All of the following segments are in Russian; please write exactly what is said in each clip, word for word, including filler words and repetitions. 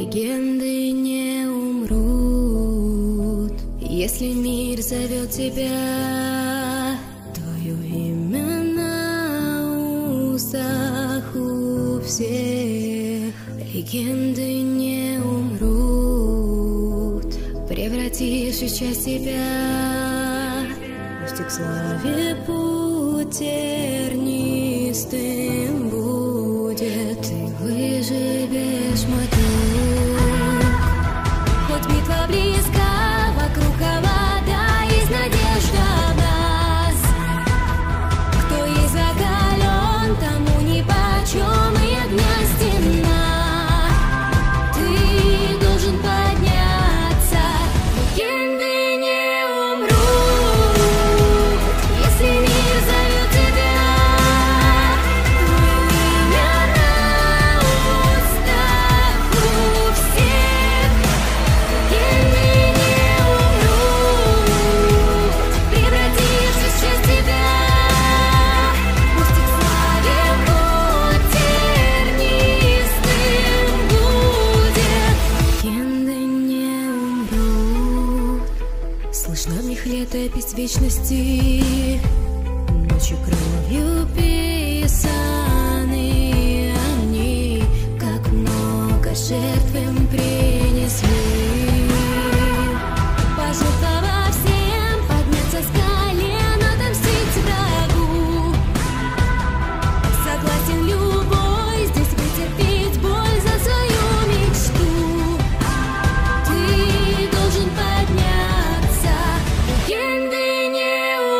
Легенды не умрут, если мир зовет тебя. Твое имя на устах у всех. Легенды не умрут, превратившись в часть тебя. Пусть к славе путь тернистым будет, ты выживешь, мой друг. Хоть битва близка, вокруг вода, есть надежда в нас. Кто есть закален, тому нипочем и огня стена. Ты должен подняться, легенды не умрут, если мир зовет тебя. Твое имя на устах у всех. Легенды не умрут, превратившись в часть тебя. Пусть их славе путь тернистым будет. Легенды не умрут. Слышно в них летопись вечности, ночью кровью писаны они, как много жертв им принесли. Пожертвовав всем, подняться с колен, отомстить врагу. Согласен любой здесь вытерпеть боль за свою мечту. Ты должен подняться, легенды не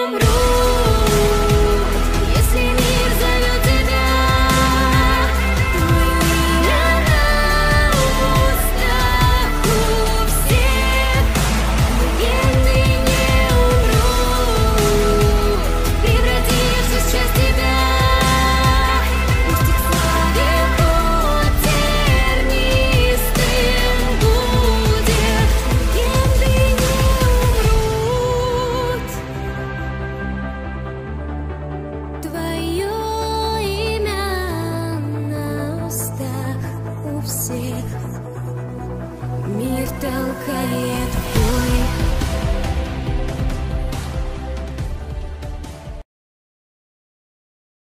умрут, если мир зовет тебя. Твое имя на устах у всех. Легенды не умрут, превратившись в часть тебя. Пусть их славе путь тернистым будет. Легенды не умрут. Твое имя на устах у всех. Мир толкает